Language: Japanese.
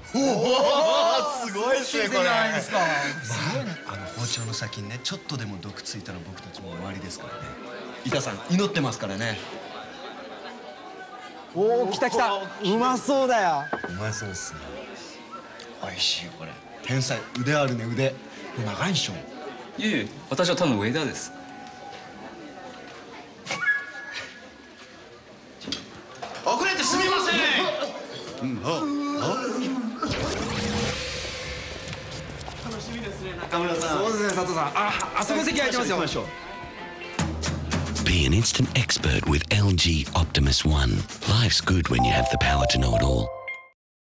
おお、すごいですねこれ。 すごいね。 包丁の先にね、ちょっとでも毒ついたら僕たちも終わりですからね。板さん祈ってますからね。 おお、来た来た。うまそうだよ。 うまそうっすね。美味しいよこれ。天才、腕あるね腕。長いでしょ。 いえいえ、私は多分ウェイダーです。 遅れてすみません。 楽しみですね中村さん。 そうですね、佐藤さん。あそこ席空いてますよ。 行きましょう。 Be an instant expert with LG Optimus One. Life's good when you have the power to know it all.